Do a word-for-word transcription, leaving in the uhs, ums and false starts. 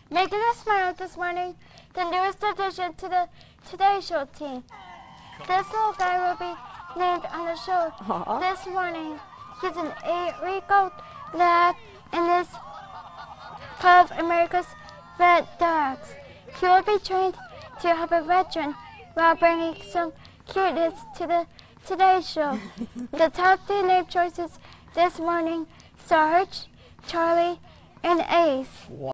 Making us smile this morning, the newest addition to the Today Show team. This little guy will be named on the show Aww. This morning. He's an eight-week-old lab and is part of America's Vet Dogs. He will be trained to help a veteran while bringing some cuteness to the Today Show. The top three name choices this morning: Sarge, Charlie, and Ace. Wow.